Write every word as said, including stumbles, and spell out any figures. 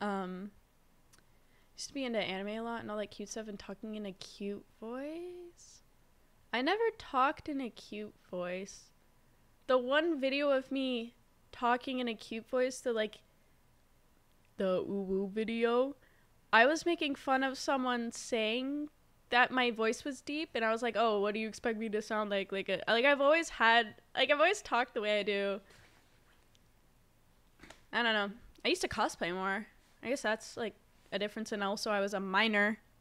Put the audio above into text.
Um, used to be into anime a lot and all that cute stuff and talking in a cute voice. I never talked in a cute voice. The one video of me talking in a cute voice, the like, the UwU video, I was making fun of someone saying that my voice was deep, and I was like, oh, what do you expect me to sound like? Like, a, like I've always had, like I've always talked the way I do. I don't know. I used to cosplay more. I guess that's like a difference, and also I was a minor